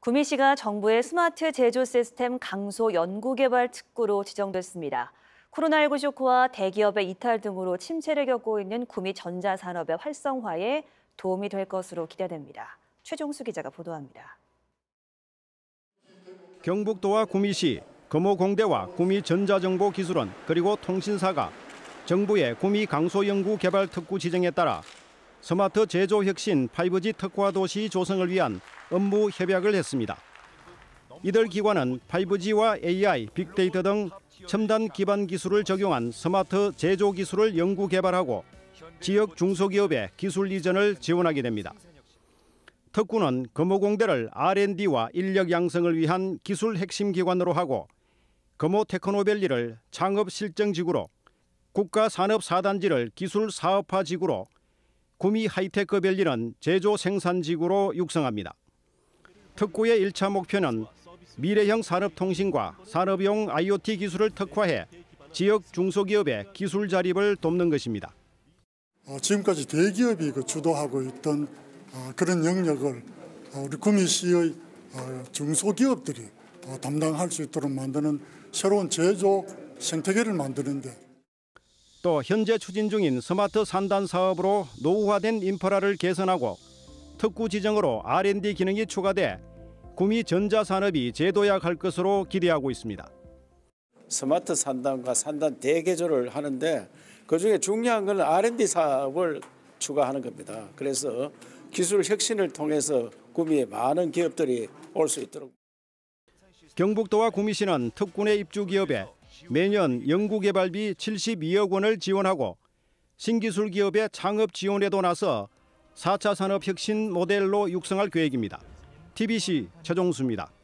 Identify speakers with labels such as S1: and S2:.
S1: 구미시가 정부의 스마트 제조 시스템 강소 연구개발 특구로 지정됐습니다. 코로나19 쇼크와 대기업의 이탈 등으로 침체를 겪고 있는 구미 전자산업의 활성화에 도움이 될 것으로 기대됩니다. 최종수 기자가 보도합니다.
S2: 경북도와 구미시, 금호공대와 구미전자정보기술원 그리고 통신사가 정부의 구미 강소연구개발 특구 지정에 따라 스마트 제조 혁신 5G 특화 도시 조성을 위한 업무 협약을 했습니다. 이들 기관은 5G와 AI, 빅데이터 등 첨단 기반 기술을 적용한 스마트 제조 기술을 연구 개발하고 지역 중소기업의 기술 이전을 지원하게 됩니다. 특구는 금호공대를 R&D와 인력 양성을 위한 기술 핵심 기관으로 하고 금호 테크노밸리를 창업 실정지구로, 국가산업 4단지를 기술 사업화 지구로, 구미 하이테크밸리는 제조 생산지구로 육성합니다. 특구의 1차 목표는 미래형 산업통신과 산업용 IoT 기술을 특화해 지역 중소기업의 기술 자립을 돕는 것입니다.
S3: 지금까지 대기업이 주도하고 있던 그런 영역을 우리 구미시의 중소기업들이 담당할 수 있도록 만드는 새로운 제조 생태계를 만드는데
S2: 또 현재 추진 중인 스마트 산단 사업으로 노후화된 인프라를 개선하고 특구 지정으로 R&D 기능이 추가돼 구미 전자산업이 재도약할 것으로 기대하고 있습니다.
S4: 스마트 산단과 산단 대개조를 하는데 그중에 중요한 건 R&D 사업을 추가하는 겁니다. 그래서 기술 혁신을 통해서 구미에 많은 기업들이 올 수 있도록.
S2: 경북도와 구미시는 특구 내 입주 기업에 매년 연구개발비 72억 원을 지원하고 신기술 기업의 창업 지원에도 나서 4차 산업혁신 모델로 육성할 계획입니다. TBC 최종수입니다.